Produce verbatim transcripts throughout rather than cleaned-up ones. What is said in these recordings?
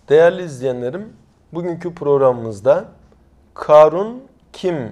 Değerli izleyenlerim, bugünkü programımızda Karun kim?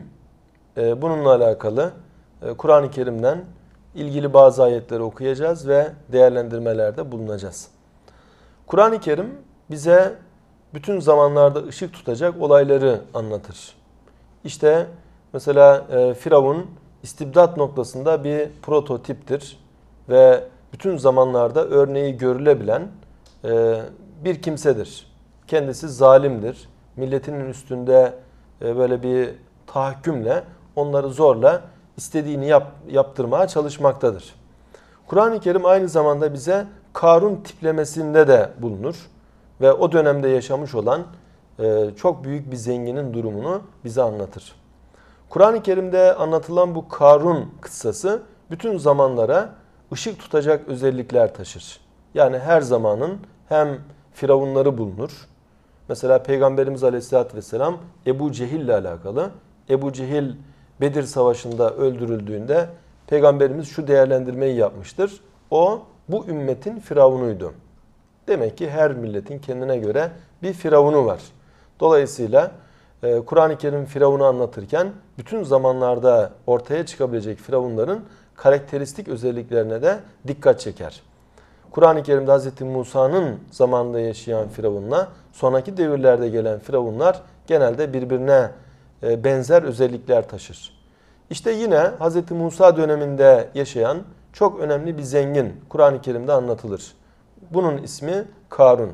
E, bununla alakalı e, Kur'an-ı Kerim'den ilgili bazı ayetleri okuyacağız ve değerlendirmelerde bulunacağız. Kur'an-ı Kerim bize bütün zamanlarda ışık tutacak olayları anlatır. İşte mesela e, Firavun istibdat noktasında bir prototiptir ve bütün zamanlarda örneği görülebilen e, bir kimsedir. Kendisi zalimdir. Milletinin üstünde e, böyle bir tahakkümle onları zorla istediğini yap, yaptırmaya çalışmaktadır. Kur'an-ı Kerim aynı zamanda bize Karun tiplemesinde de bulunur ve o dönemde yaşamış olan e, çok büyük bir zenginin durumunu bize anlatır. Kur'an-ı Kerim'de anlatılan bu Karun kıssası bütün zamanlara ışık tutacak özellikler taşır. Yani her zamanın hem firavunları bulunur. Mesela Peygamberimiz Aleyhisselatü Vesselam Ebu Cehil ile alakalı. Ebu Cehil Bedir Savaşı'nda öldürüldüğünde Peygamberimiz şu değerlendirmeyi yapmıştır. O bu ümmetin firavunuydu. Demek ki her milletin kendine göre bir firavunu var. Dolayısıyla Kur'an-ı Kerim Firavun'u anlatırken bütün zamanlarda ortaya çıkabilecek firavunların karakteristik özelliklerine de dikkat çeker. Kur'an-ı Kerim'de Hz. Musa'nın zamanında yaşayan firavunla sonraki devirlerde gelen firavunlar genelde birbirine benzer özellikler taşır. İşte yine Hz. Musa döneminde yaşayan çok önemli bir zengin Kur'an-ı Kerim'de anlatılır. Bunun ismi Karun.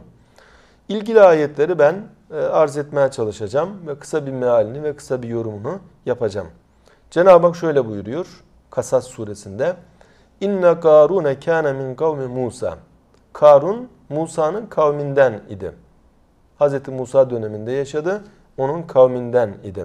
İlgili ayetleri ben arz etmeye çalışacağım ve kısa bir mealini ve kısa bir yorumunu yapacağım. Cenab-ı Hak şöyle buyuruyor Kasas suresinde. İnne Karune kâne min kavmi Musa. Karun Musa'nın kavminden idi. Hz. Musa döneminde yaşadı. Onun kavminden idi.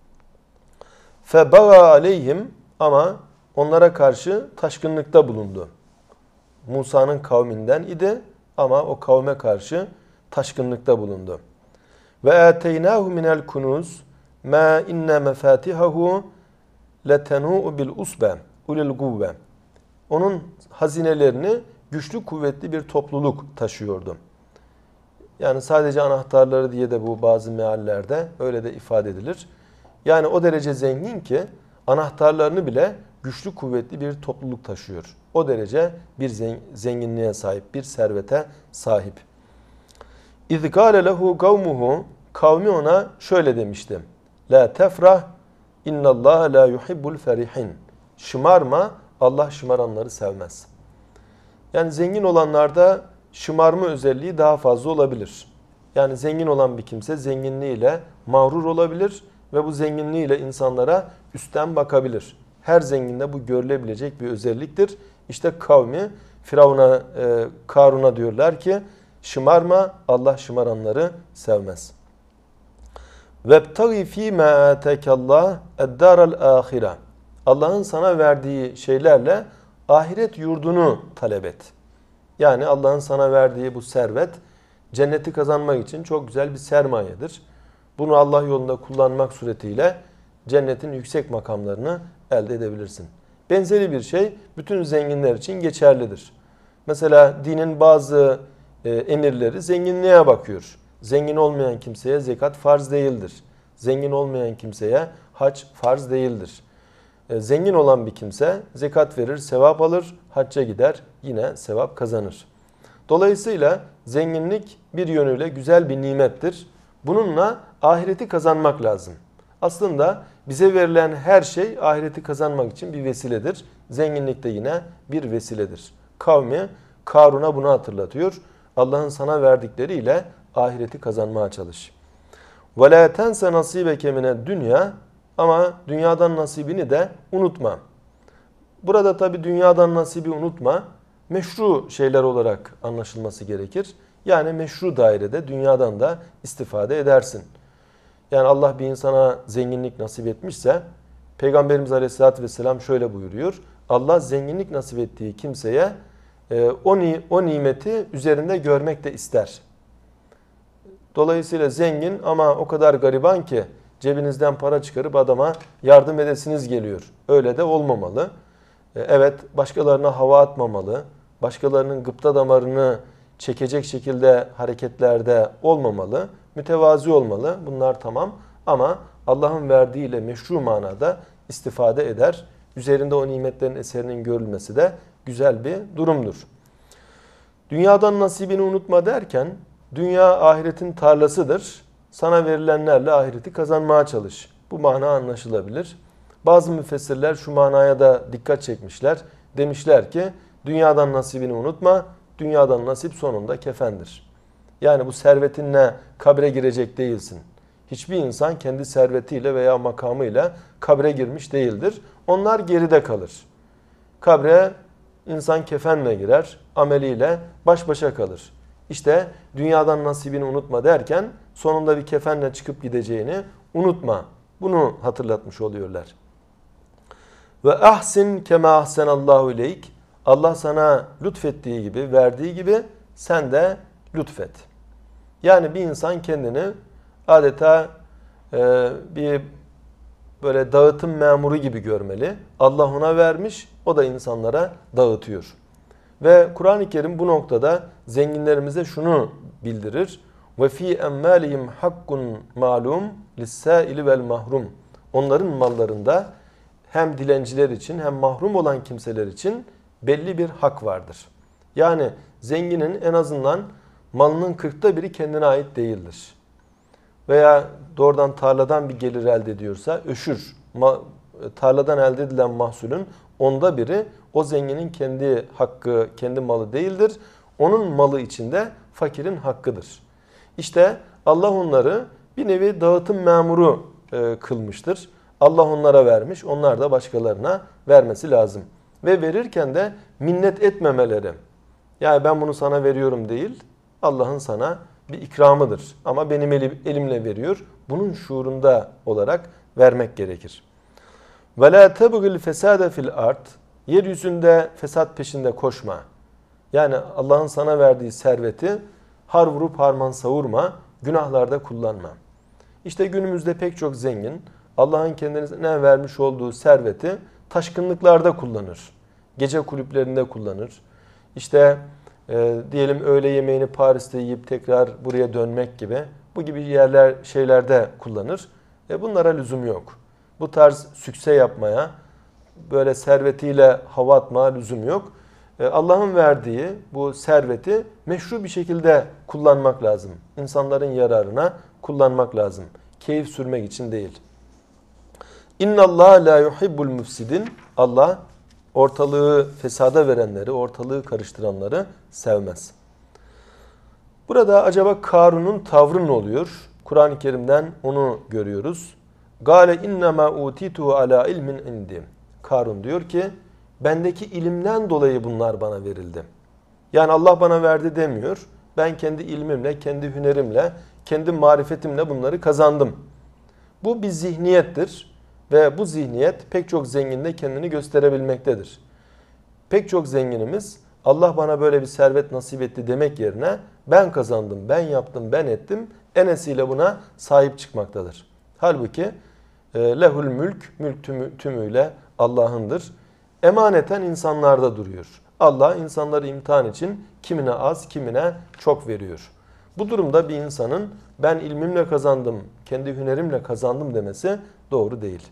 Febaga aleyhim, ama onlara karşı taşkınlıkta bulundu. Musa'nın kavminden idi ama o kavme karşı taşkınlıkta bulundu. Ve ateynahu minel kunuz ma inne mefatihahu letenu bil usbe ulil guvve. Onun hazinelerini güçlü kuvvetli bir topluluk taşıyordu. Yani sadece anahtarları diye de bu bazı meallerde öyle de ifade edilir. Yani o derece zengin ki anahtarlarını bile güçlü kuvvetli bir topluluk taşıyor. O derece bir zenginliğe sahip, bir servete sahip. İz gâle lehu kavmuhu, kavmi ona şöyle demişti. La tefrah innallâhe la yuhibbul ferihin. Şımarma, Allah şımaranları sevmez. Yani zengin olanlarda şımarma özelliği daha fazla olabilir. Yani zengin olan bir kimse zenginliğiyle mağrur olabilir ve bu zenginliğiyle insanlara üstten bakabilir. Her zenginde bu görülebilecek bir özelliktir. İşte kavmi Firavun'a, e, Karun'a diyorlar ki şımarma, Allah şımaranları sevmez. Vebtagi fîmâ âtekallâh eddâral âhire. Allah'ın sana verdiği şeylerle ahiret yurdunu talep et. Yani Allah'ın sana verdiği bu servet cenneti kazanmak için çok güzel bir sermayedir. Bunu Allah yolunda kullanmak suretiyle cennetin yüksek makamlarını elde edebilirsin. Benzeri bir şey bütün zenginler için geçerlidir. Mesela dinin bazı e, emirleri zenginliğe bakıyor. Zengin olmayan kimseye zekat farz değildir. Zengin olmayan kimseye hac farz değildir. E, zengin olan bir kimse zekat verir, sevap alır, hacca gider, yine sevap kazanır. Dolayısıyla zenginlik bir yönüyle güzel bir nimettir. Bununla ahireti kazanmak lazım. Aslında bize verilen her şey ahireti kazanmak için bir vesiledir. Zenginlik de yine bir vesiledir. Kavmi Karun'a bunu hatırlatıyor. Allah'ın sana verdikleriyle ahireti kazanmaya çalış. وَلَا تَنْسَ نَصِيبَكَ مِنَ dünya, ama dünyadan nasibini de unutma. Burada tabi dünyadan nasibi unutma, meşru şeyler olarak anlaşılması gerekir. Yani meşru dairede dünyadan da istifade edersin. Yani Allah bir insana zenginlik nasip etmişse, Peygamberimiz Aleyhisselatü Vesselam şöyle buyuruyor. Allah zenginlik nasip ettiği kimseye e, o, o nimeti üzerinde görmek de ister. Dolayısıyla zengin ama o kadar gariban ki cebinizden para çıkarıp adama yardım edesiniz geliyor. Öyle de olmamalı. E, evet, başkalarına hava atmamalı. Başkalarının gıpta damarını çekecek şekilde hareketlerde olmamalı, mütevazi olmalı. Bunlar tamam ama Allah'ın verdiğiyle meşru manada istifade eder. Üzerinde o nimetlerin eserinin görülmesi de güzel bir durumdur. Dünyadan nasibini unutma derken, dünya ahiretin tarlasıdır. Sana verilenlerle ahireti kazanmaya çalış. Bu mana anlaşılabilir. Bazı müfessirler şu manaya da dikkat çekmişler. Demişler ki, dünyadan nasibini unutma, dünyadan nasip sonunda kefendir. Yani bu servetinle kabre girecek değilsin. Hiçbir insan kendi servetiyle veya makamıyla kabre girmiş değildir. Onlar geride kalır. Kabre insan kefenle girer, ameliyle baş başa kalır. İşte dünyadan nasibini unutma derken sonunda bir kefenle çıkıp gideceğini unutma. Bunu hatırlatmış oluyorlar. Ve ahsin kema ahsenallahu ileyk. Allah sana lütfettiği gibi, verdiği gibi sen de lütfet. Yani bir insan kendini adeta e, bir böyle dağıtım memuru gibi görmeli. Allah ona vermiş, o da insanlara dağıtıyor. Ve Kur'an-ı Kerim bu noktada zenginlerimize şunu bildirir. Ve fi emmalihim hakkun malum lis-saili vel mahrum. Onların mallarında hem dilenciler için hem mahrum olan kimseler için belli bir hak vardır. Yani zenginin en azından malının kırkta biri kendine ait değildir. Veya doğrudan tarladan bir gelir elde ediyorsa öşür, tarladan elde edilen mahsulün onda biri o zenginin kendi hakkı, kendi malı değildir. Onun malı içinde fakirin hakkıdır. İşte Allah onları bir nevi dağıtım memuru e, kılmıştır. Allah onlara vermiş, onlar da başkalarına vermesi lazım. Ve verirken de minnet etmemeleri. Yani ben bunu sana veriyorum değil, Allah'ın sana bir ikramıdır. Ama benim elimle veriyor. Bunun şuurunda olarak vermek gerekir. وَلَا تَبْغِ الْفَسَادَ fil ard. Yeryüzünde fesat peşinde koşma. Yani Allah'ın sana verdiği serveti har vurup harman savurma, günahlarda kullanma. İşte günümüzde pek çok zengin Allah'ın kendisine vermiş olduğu serveti taşkınlıklarda kullanır. Gece kulüplerinde kullanır. İşte e, diyelim öğle yemeğini Paris'te yiyip tekrar buraya dönmek gibi bu gibi yerler şeylerde kullanır. E, bunlara lüzum yok. Bu tarz sükse yapmaya, böyle servetiyle hava atmaya lüzum yok. E, Allah'ın verdiği bu serveti meşru bir şekilde kullanmak lazım. İnsanların yararına kullanmak lazım. Keyif sürmek için değil. İnna Allah la yuhibbul mufsidin. Allah ortalığı fesada verenleri, ortalığı karıştıranları sevmez. Burada acaba Karun'un tavrı ne oluyor? Kur'an-ı Kerim'den onu görüyoruz. Gale innema utituhu ala ilmin indi. Karun diyor ki bendeki ilimden dolayı bunlar bana verildi. Yani Allah bana verdi demiyor. Ben kendi ilmimle, kendi hünerimle, kendi marifetimle bunları kazandım. Bu bir zihniyettir. Ve bu zihniyet pek çok zenginde kendini gösterebilmektedir. Pek çok zenginimiz Allah bana böyle bir servet nasip etti demek yerine ben kazandım, ben yaptım, ben ettim enesiyle buna sahip çıkmaktadır. Halbuki lehul mülk, mülk tümü, tümüyle Allah'ındır. Emaneten insanlarda duruyor. Allah insanları imtihan için kimine az, kimine çok veriyor. Bu durumda bir insanın ben ilmimle kazandım, kendi hünerimle kazandım demesi doğru değil.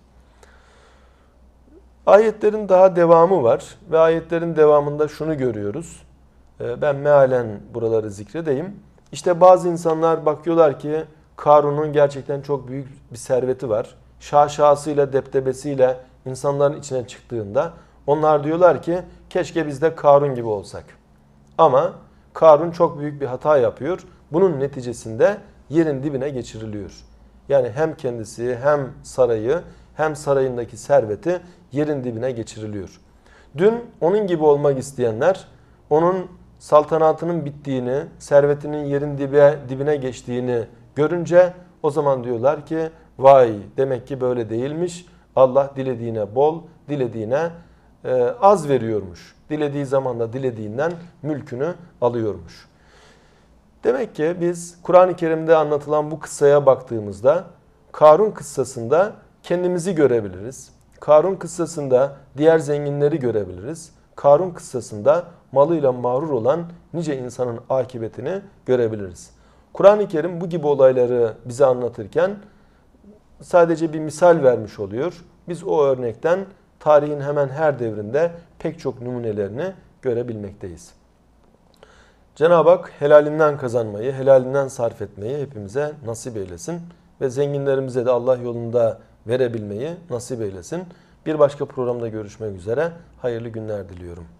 Ayetlerin daha devamı var ve ayetlerin devamında şunu görüyoruz. Ben mealen buraları zikredeyim. İşte bazı insanlar bakıyorlar ki Karun'un gerçekten çok büyük bir serveti var. Şaşasıyla, deptebesiyle insanların içine çıktığında onlar diyorlar ki keşke biz de Karun gibi olsak. Ama Karun çok büyük bir hata yapıyor. Bunun neticesinde yerin dibine geçiriliyor. Yani hem kendisi hem sarayı hem sarayındaki serveti yerin dibine geçiriliyor. Dün onun gibi olmak isteyenler onun saltanatının bittiğini, servetinin yerin dibe, dibine geçtiğini görünce o zaman diyorlar ki vay demek ki böyle değilmiş. Allah dilediğine bol, dilediğine e, az veriyormuş. Dilediği zaman da dilediğinden mülkünü alıyormuş. Demek ki biz Kur'an-ı Kerim'de anlatılan bu kıssaya baktığımızda Karun kıssasında kendimizi görebiliriz. Karun kıssasında diğer zenginleri görebiliriz. Karun kıssasında malıyla mağrur olan nice insanın akıbetini görebiliriz. Kur'an-ı Kerim bu gibi olayları bize anlatırken sadece bir misal vermiş oluyor. Biz o örnekten tarihin hemen her devrinde pek çok numunelerini görebilmekteyiz. Cenab-ı Hak helalinden kazanmayı, helalinden sarf etmeyi hepimize nasip eylesin. Ve zenginlerimize de Allah yolunda verebilmeyi nasip eylesin. Bir başka programda görüşmek üzere. Hayırlı günler diliyorum.